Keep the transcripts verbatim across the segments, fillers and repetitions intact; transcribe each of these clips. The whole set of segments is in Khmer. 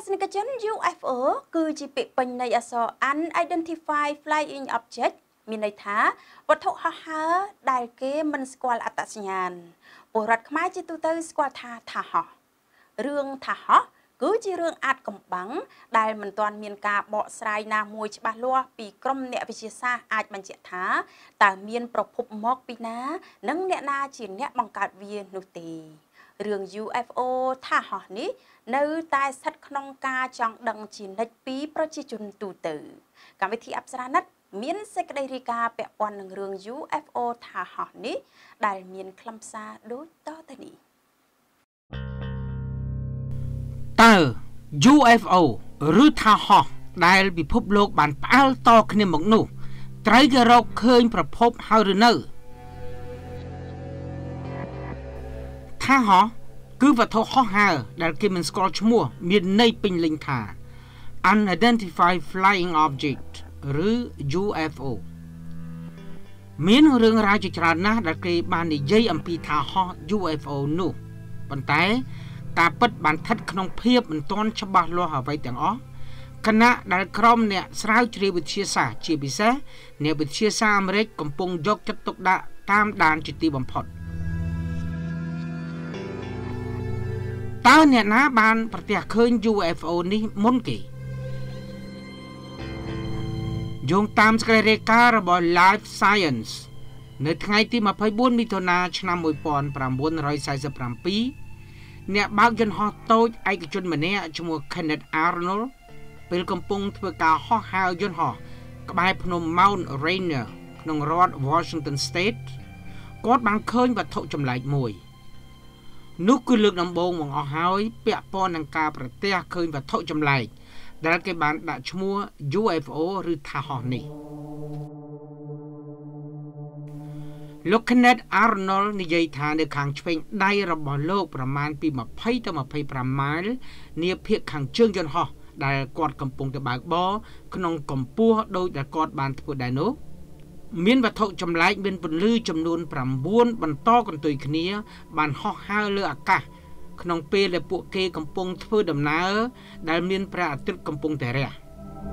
សនិកជន U F O គឺជាពាក្យពេញនៃអក្សរ Unidentified Flying Object មានន័យថាវត្ថុហោះហើរដែលគេមិនស្គាល់អត្តសញ្ញាណពលរដ្ឋខ្មែរជាទូទៅស្គាល់ថាថាហោះរឿងថាហោះគឺជារឿងអាចកំបាំងដែលមិនទាន់មានការបកស្រាយណាមួយច្បាស់លាស់ពីក្រុមអ្នកវិទ្យាសាស្ត្រអាចបញ្ជាក់ថាតើមានប្រភពមកពីណានិងអ្នកណាជាអ្នកបង្កើតវានោះទេរឿង U F O ថាហោះនេះនៅតែស្ថិតក្នុងការចង់ដឹងជានិច្ចពីប្រជាជនទូទៅកម្មវិធីអប្សរានិតមានសេចក្តីរាយការណ៍ពាក់ព័ន្ធនឹងរឿង U F O ថាហោះនេះដែលមានខ្លឹមសារដូចតទៅនេះតើ U F O ឬថាហោះដែលពិភពលោកបានផ្អើលតគ្នាមកនោះត្រូវគេរកឃើញប្រភពហើយឬនៅថាហោះគឺវត្ថុហោះហើរដែលគេមិនស្គាល់ឈ្មោះមានន័យពេញលេញថា Unidentified Flying Object ឬ U F O មានរឿងរ៉ាវជាច្រើនណាស់ដែលគេបាននិយាយអំពីថាហោះ U F O នោះប៉ុន្តែការពិតបានស្ថិតក្នុងភាពមិនទាន់ច្បាស់លាស់អ្វីទាំងអស់គណៈដែលក្រុមអ្នកស្រាវជ្រាវវិទ្យាសាស្ត្រជាពិសេសអ្នកវិទ្យាសាស្ត្រអាមេរិកកំពុងយកចិត្តទុកដាក់តាមដានជាទីបំផុតតើអ្នកណាបានប្រទះឃើញ U F O នេះមុនគេយោងតាមសេចក្តីរាយការណ៍របស់ Life Science នៅថ្ងៃទីម្ភៃបួនមិថុនាឆ្នាំmột nghìn chín trăm bốn mươi bảyអ្នកបើកយន្តហោះតូចឯកជនម្នាក់ឈ្មោះ Kenneth Arnold ពេលកំពុងធ្វើការហោះហើរយន្តហោះក្បែរភ្នំ Mount Rainier ក្នុងរដ្ឋ Washington State គាត់បានឃើញវត្ថុចម្លែកមួយនោះគឺលើកដំបូងមកអស់ហើយពាក់ព័ន្ធនឹងការប្រទះឃើញវត្ថុចម្លែកដែលគេបានដាក់ឈ្មោះ U F O ឬថាហោះនេះលោក Kenneth Arnold និយាយថានៅខាងឆ្វេងដៃរបស់លោកប្រមាណពីยี่สิบទៅยี่สิบห้าម៉ាយលនាភាគខាងជើងយន្តហោះដែលគាត់កំពុងទៅបើកបរក្នុងកម្ពស់ដោយដែលគាត់បានធ្វើដែរនោះមានវត្ថុចម្លែកមានពន្លឺចំនួនnineបន្តកន្ទុយគ្នាបានហោះហើរលើអាកាសក្នុងពេលដែលពួកគេកំពុងធ្វើដំណើរដែលមានព្រះអាទិត្យកំពុងតែរះ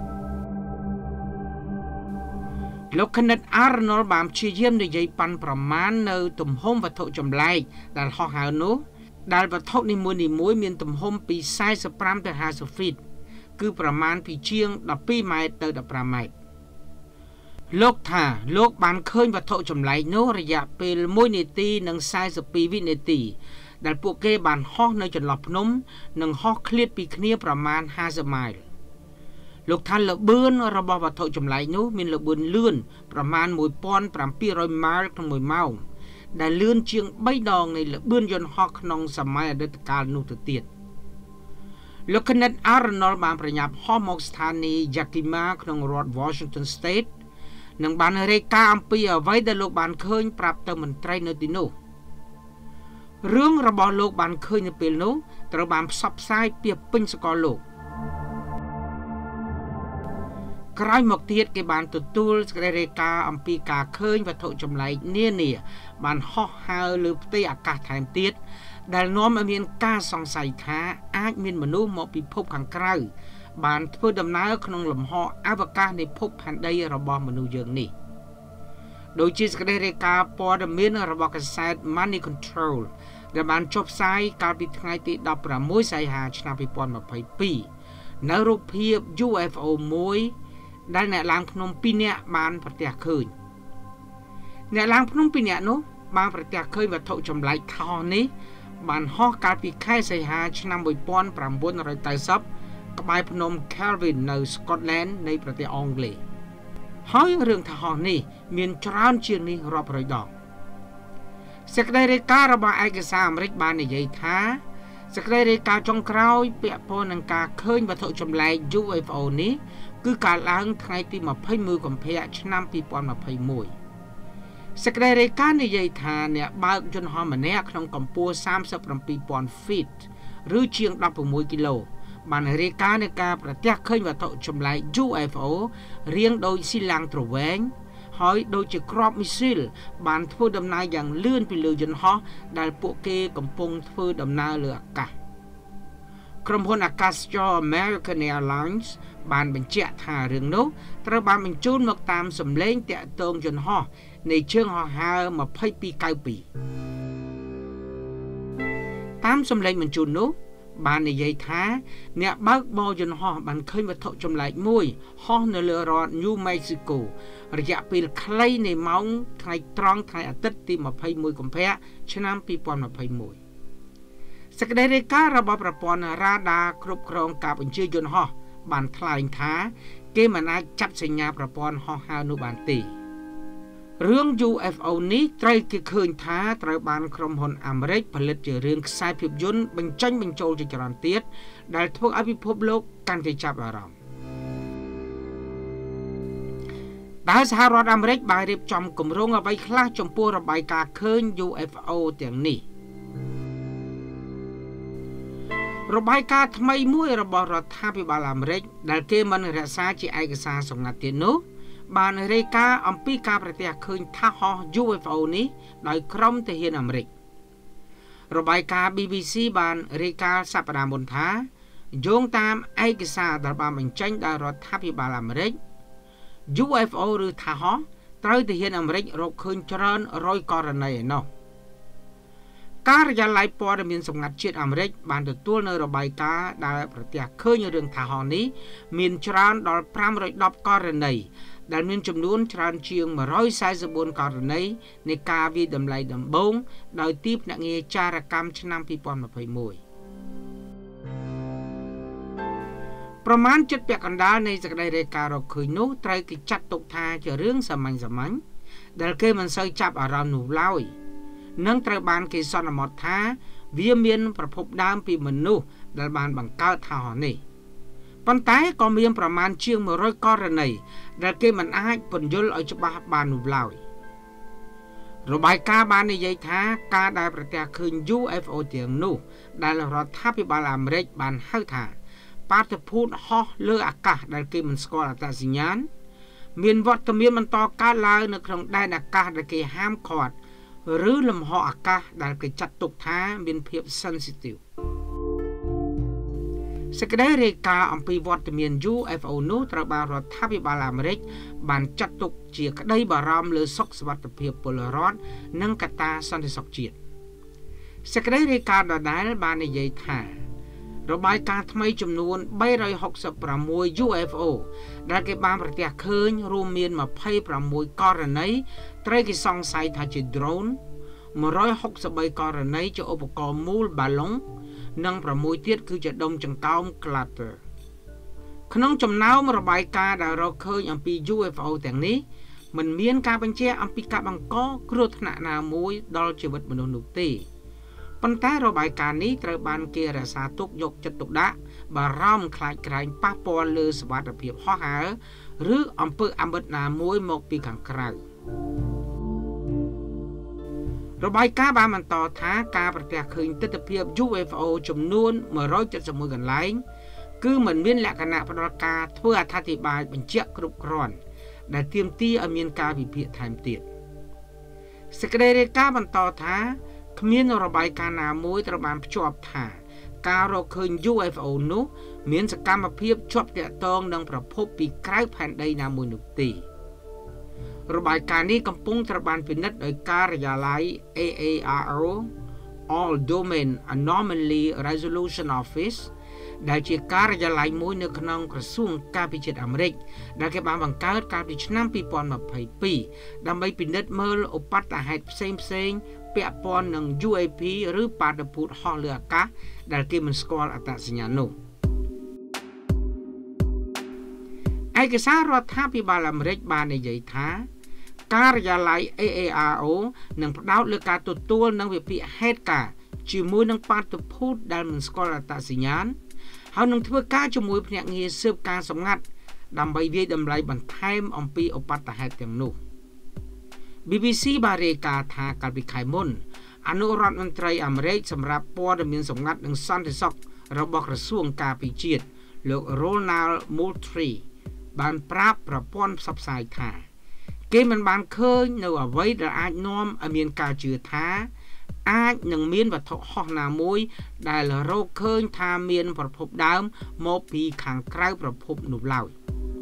លោក Kenneth Arnold បានព្យាយាមនិយាយប៉ាន់ប្រមាណនៅទំហំវត្ថុចម្លែកដែលហោះហើរនោះដែលវត្ថុនីមួយៗមានទំហំពីforty-fiveទៅfiftyហ្វីតគឺប្រមាណពីជាងtwelveម៉ែត្រទៅfifteenម៉ែត្រលោកថាលោកបានឃើញវត្ថុចម្លែកនោះរយៈពេលoneនាទីនិងforty-twoវិនាទីដែលពួកគេបានហោះនៅចន្លោះភ្នំនិងហោះឃ្លាតពីគ្នាប្រមាណfiftyម៉ាយលលោកថាល្បឿនរបស់វត្ថុចម្លែកនោះមានល្បឿនលឿនប្រមាណseventeen hundredម៉ាយលក្នុងមួយម៉ោងដែលលឿនជាងthreeដងនៃល្បឿនយន្តហោះក្នុងសម័យអតីតកាលនោះទៅទៀតលោក Kenneth Arnold បានប្រញាប់ហោះមកស្ថានីយ៍ Yakima ក្នុងរដ្ឋ Washington State និងបានរាយការណ៍អំពីអ្វីដែលលោកបានឃើញប្រាប់ទៅមន្ត្រីនៅទីនោះរឿងរបស់លោកបានឃើញនៅពេលនោះត្រូវបានផ្សព្វផ្សាយពាសពេញសកលលោកក្រោយមកទៀតគេបានទទួលសេចក្តីរាយការណ៍អំពីការឃើញវត្ថុចម្លែកនានាបានហោះហើរលើផ្ទៃអាកាសថែមទៀតដែលនាំឲ្យមានការសង្ស័យថាអាចមានមនុស្សមកពីភពខាងក្រៅបានធ្វើដំណើរក្នុងលំហអវកាសនៃភពផែនដីរបស់មនុស្សយើងនេះដោយជាសេចក្តីរាយការណ៍ព័ត៌មានរបស់កាសែត Money Control ដែលបានចុះផ្សាយកាលពីថ្ងៃទីsixteenសីហាឆ្នាំtwenty twenty-twoនៅរូបភាព U F O មួយដែលអ្នកឡើងភ្នំtwoនាក់បានប្រទះឃើញអ្នកឡើងភ្នំtwoនាក់នោះបានប្រទះឃើញវត្ថុចម្លែកថោះនេះបានហោះកាលពីខែសីហាឆ្នាំnineteen ninetyក្បែរភ្នំ Kelvin នៅ Scotland នៃប្រទេសអង់គ្លេសហើយរឿងថាហោះនេះមានច្រើនជាងនេះរាប់រយដងសេចក្តីរាយការណ៍របស់ឯកសារអាមេរិកបាននិយាយថាសេចក្តីរាយការណ៍ចុងក្រោយពាក់ព័ន្ធនឹងការឃើញវត្ថុចម្លែក U F O នេះគឺកើតឡើងថ្ងៃទីtwenty-firstកុម្ភៈឆ្នាំtwenty twenty-oneសេចក្តីរាយការណ៍និយាយថាអ្នកបើកយន្តហោះម្នាក់ក្នុងកម្ពស់thirty-seven thousandហ្វីតឬជាងsixteenគីឡូបានរាយការណ៍នៃការប្រទះឃើញវត្ថុចម្លែក U F O រាងដូចស៊ីឡាំងទ្រវែងហើយដូចជាគ្រាប់មីស៊ីលបានធ្វើដំណើរយ៉ាងលឿនពីលើយន្តហោះដែលពួកគេកំពុងធ្វើដំណើរលើអាកាសក្រុមហ៊ុនអាកាសចរ American Airlines បានបញ្ជាក់ថារឿងនោះត្រូវបានបញ្ជូនមកតាមសម្លេងតាក់ទងយន្តហោះនៃជើងហោះហើរtwo two nine twoតាមសម្លេងបញ្ជូននោះបាននិយាយថាអ្នកបើកបរយន្តហោះបានឃើញវត្ថុចម្លែកមួយហោះនៅលើរដ្ឋ New Mexico រយៈពេលខ្លីនៃម៉ោងថ្ងៃត្រង់ថ្ងៃអាទិត្យទីtwenty-oneកុម្ភៈឆ្នាំtwenty twenty-oneសេចក្តីរាយការណ៍របស់ប្រព័ន្ធរ៉ាដាគ្រប់គ្រងការបញ្ជាយន្តហោះបានថ្លែងថាគេមិនអាចចាប់សញ្ញាប្រព័ន្ធហោះហើរនោះបានទេរឿង U F O នេះត្រូវគេឃើញថាត្រូវបានក្រុមហ៊ុនអាមេរិកផលិតជារឿងខ្សែភាពយន្តបញ្ចេញបញ្ចូលជាច្រើនទៀតដែលធ្វើឲ្យពិភពលោកកាន់តែចាប់អារម្មណ៍ដែលសហរដ្ឋអាមេរិកបានរៀបចំគម្រោងអ្វីខ្លះចំពោះរបាយការណ៍ឃើញ U F O ទាំងនេះរបាយការណ៍ថ្មីមួយរបស់រដ្ឋាភិបាលអាមេរិកដែលគេមិនរក្សាជាឯកសារសម្ងាត់ទៀតនោះបានរាយការណ៍អំពីការប្រទះឃើញថាសហោះ U F O នេះដោយក្រុមទាហានអាមេរិករបាយការណ៍ B B C បានរាយការណ៍សប្តាហ៍មុនថាយោងតាមឯកសារដែលបានបញ្ចេញដោយរដ្ឋាភិបាលអាមេរិក U F O ឬថាសហោះត្រូវទាហានអាមេរិករកឃើញច្រើនរយករណីឯណោះការិយាល័យព័ត៌មានសម្ងាត់ជាតិអាមេរិកបានទទួលនៅរបាយការណ៍ដែលប្រទះឃើញរឿងថាសហោះនេះមានច្រើនដល់five hundred tenករណីដែលមានចំនួនច្រើនជាងone hundred forty-fourករណីនៃការវាយតម្លៃដំបូងដោយទីភ្នាក់ងារចារកម្មឆ្នាំtwenty twenty-oneប្រមាណជិតពាក់កណ្ដាលនៃសេចក្តីរាយការណ៍រកឃើញនោះត្រូវគេចាត់ទុកថាជារឿងសាមញ្ញសាមញ្ញដែលគេមិនសូវចាប់អារម្មណ៍នោះឡើយនិងត្រូវបានគេសន្មតថាវាមានប្រភពដើមពីមនុស្សដែលបានបង្កើតថាសហោះនេះប៉ុន្តែក៏មានប្រមាណជាងone hundredករណីដែលគេមិនអាចពន្យល់ឲ្យច្បាស់បាននោះឡើយរបាយការណ៍បាននិយាយថាការដែលប្រទះឃើញ U F O ទាំងនោះដែលរដ្ឋាភិបាលអាមេរិកបានហៅថាបាតុភូតហោះលើអាកាសដែលគេមិនស្គាល់អត្តសញ្ញាណមានវត្តមានបន្តកើតឡើងនៅក្នុងដែនអាកាសដែលគេហាមឃាត់ឬលំហអាកាសដែលគេចាត់ទុកថាមានភាព sensitive សេចក្តីរាយការណ៍អំពីវត្តមាន U F O នោះត្រូវបានរដ្ឋាភិបាលអាមេរិកបានចាត់ទុកជាក្តីបារម្ភលើសុខសុវត្ថិភាពពលរដ្ឋនិងកត្តាសន្តិសុខជាតិសេចក្តីរាយការណ៍ដដែលបាននិយាយថារបាយការណ៍ថ្មីចំនួនthree hundred sixty-six U F O ដែលគេបានប្រទះឃើញរួមមានtwenty-sixករណីត្រូវគេសង្ស័យថាជា drone one hundred sixty-threeករណីជាឧបករណ៍មូលបាឡុងនិងsixទៀតគឺជាដុំចង្កោម cluster ក្នុងចំណោមរបាយការណ៍ដែលរកឃើញអំពី U F O ទាំងនេះមិនមានការបញ្ជាក់អំពីការបង្កគ្រោះថ្នាក់ណាមួយដល់ជីវិតមនុស្សនោះទេប៉ុន្តែរបាយការណ៍នេះត្រូវបានគេរក្សាទុកយកចិត្តទុកដាក់បារម្ភខ្លាចក្រែងប៉ះពាល់លើសុវត្ថិភាពហោះហើរឬអំពើអមិតណាមួយមកពីខាងក្រៅរបាយការណ៍បានបន្តថាការប្រទះឃើញទិដ្ឋភាព U F O ចំនួនone hundred seventy-oneកន្លែងគឺមិនមានលក្ខណៈផ្ដល់ការធ្វើអត្ថាធិប្បាយបញ្ជាក់គ្រប់គ្រាន់ដែលទាមទារឲ្យមានការវិភាគថែមទៀតសេចក្តីរាយការណ៍បន្តថាគ្មានរបាយការណ៍ណាមួយត្រូវបានភ្ជាប់ថាការរកឃើញ U F O នោះមានសកម្មភាពជាប់ទាក់ទងនឹងប្រភពពីក្រៅផែនដីណាមួយនោះទេរបាយការណ៍នេះកំពុងត្រូវបានពិនិត្យដោយការិយាល័យ A A R O All Domain Anomaly Resolution Office ដែលជាការិយាល័យមួយនៅក្នុងក្រសួងការពិជាតិអាមេរិកដែលគេបានបង្កើតកាលពីឆ្នាំtwenty twenty-twoដើម្បីពិនិត្យមើលឧបទ្ទហេតុផ្សេងផ្សេងពាក់ព័ន្ធនឹង U A P ឬបាតុភូតហោះលើអាកាសដែលគេមិនស្គាល់អត្តសញ្ញាណនោះឯកសាររដ្ឋាភិបាលអាមេរិកបាននិយាយថាការិយាល័យ A A R O នឹងផ្ដោតលើការទទួលនិងវិភាគហេតុការណ៍ជាមួយនឹងបាតុភូតដែលមិនស្គាល់អត្តសញ្ញាណហើយនឹងធ្វើការជាមួយភ្នាក់ងារស៊ើបការសម្ងាត់ដើម្បីវាយតម្លៃបន្ថែមអំពីឧបទ្ទហេតុទាំងនោះ B B C បានរាយការណ៍ថាកាលពីខែមុនអនុរដ្ឋមន្ត្រីអាមេរិកសម្រាប់ព័ត៌មានសម្ងាត់និងសន្តិសុខរបស់ក្រសួងការពិជាតិលោក Ronald Moultrie បានប្រាប់ប្រព័ន្ធផ្សព្វផ្សាយថាគេមិនបានឃើញនៅអ្វីដែលអាចនាំឲ្យមានការជឿថាអាចនឹងមានវត្ថុហោះណាមួយដែលរកឃើញថាមានប្រភពដើមមកពីខាងក្រៅប្រភពនោះឡើយ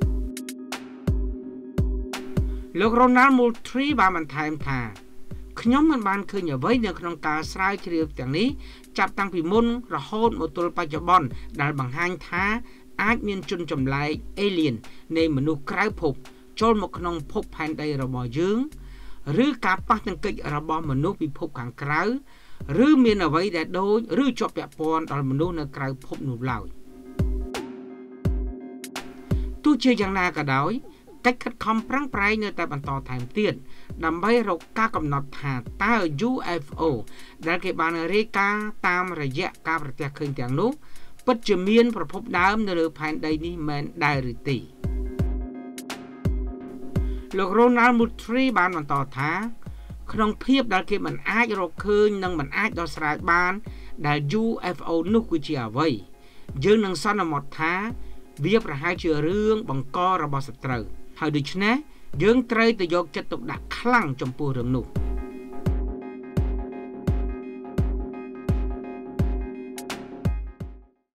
លោក Ronald Moultrie បានបន្ថែមថាខ្ញុំមិនបានឃើញអ្វីនៅក្នុងការស្រាវជ្រាវទាំងនេះចាប់តាំងពីមុនរហូតមកទល់បច្ចុប្បន្នដែលបង្ហាញថាអាចមានជនចម្លែក alien នៃមនុស្សក្រៅភពចូលមកក្នុងភពផែនដីរបស់យើងឬការប៉ះទង្គិចរបស់មនុស្សពិភពខាងក្រៅឬមានអ្វីដែលដូចឬជាប់ពាក់ព័ន្ធដល់មនុស្សនៅក្រៅភពនោះឡើយទោះជាយ៉ាងណាក៏ដោយកិច្ចខិតខំប្រឹងប្រែងនៅតែបន្តថែមទៀតដើម្បីរកការកំណត់ថាតើ U F O ដែលគេបានរាយការណ៍តាមរយៈការប្រទះឃើញទាំងនោះពិតជាមានប្រភពដើមនៅលើផែនដីនេះមែនដែរឬទេលោក Ronald Moultrie បានបន្តថាក្នុងភាពដែលគេមិនអាចរកឃើញនិងមិនអាចដោះស្រាយបានដែល U F O នោះគឺជាអ្វីយើងនឹងសន្មតថាវាប្រហែលជារឿងបង្ករបស់សត្រូវហើយដូច្នេះយើងត្រូវតែយកចិត្តទុកដាក់ខ្លាំងចំពោះរឿងនោះ